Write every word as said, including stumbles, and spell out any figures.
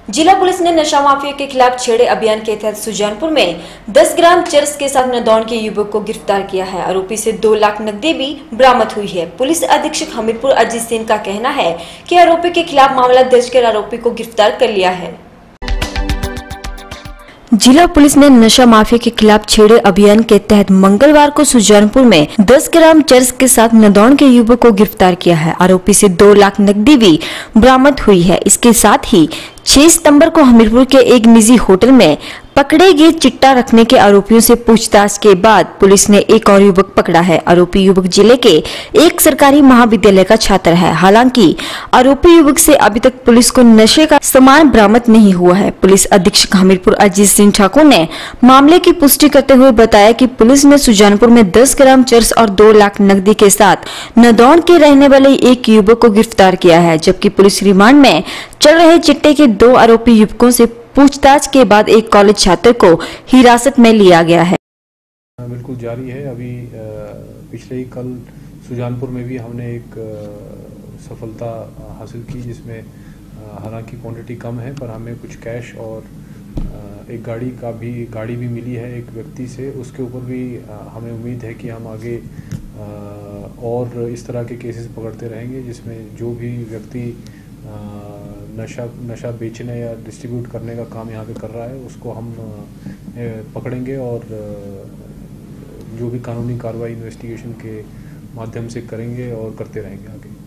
जिला पुलिस ने नशा माफिया के खिलाफ छेड़े अभियान के तहत सुजानपुर में दस ग्राम चरस के साथ नदौन के युवक को गिरफ्तार किया है। आरोपी से दो लाख नकदी भी बरामद हुई है। पुलिस अधीक्षक हमीरपुर अजीत सिंह का कहना है कि आरोपी के खिलाफ मामला दर्ज कर आरोपी को गिरफ्तार कर लिया है। जिला पुलिस ने नशा माफिया के खिलाफ छेड़े अभियान के तहत मंगलवार को सुजानपुर में दस ग्राम चरस के साथ नदौन के युवक को गिरफ्तार किया है। आरोपी से दो लाख नकदी भी बरामद हुई है। इसके साथ ही छह सितंबर को हमीरपुर के एक निजी होटल में पकड़े गए चिट्टा रखने के आरोपियों से पूछताछ के बाद पुलिस ने एक और युवक पकड़ा है। आरोपी युवक जिले के एक सरकारी महाविद्यालय का छात्र है। हालांकि आरोपी युवक से अभी तक पुलिस को नशे का सामान बरामद नहीं हुआ है। पुलिस अधीक्षक हमीरपुर अजीत सिंह ठाकुर ने मामले की पुष्टि करते हुए बताया कि पुलिस ने सुजानपुर में दस ग्राम चरस और दो लाख नकदी के साथ नदौन के रहने वाले एक युवक को गिरफ्तार किया है, जबकि पुलिस रिमांड में चल रहे चिट्टे के दो आरोपी युवकों से पूछताछ के बाद एक कॉलेज छात्र को हिरासत में लिया गया है। बिल्कुल जारी है। अभी पिछले ही कल सुजानपुर में भी हमने एक सफलता हासिल की, जिसमें हालांकि क्वांटिटी कम है पर हमें कुछ कैश और एक गाड़ी का भी गाड़ी भी मिली है एक व्यक्ति से। उसके ऊपर भी हमें उम्मीद है कि हम आगे और इस तरह के केसेस पकड़ते रहेंगे, जिसमें जो भी व्यक्ति नशा नशा बेचने या डिस्ट्रीब्यूट करने का काम यहाँ पे कर रहा है उसको हम पकड़ेंगे और जो भी कानूनी कार्रवाई इन्वेस्टिगेशन के माध्यम से करेंगे और करते रहेंगे आगे।